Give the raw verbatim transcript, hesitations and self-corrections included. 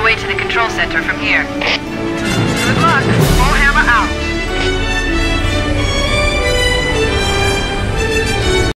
way to the control center from here. Good luck. Bullhammer out.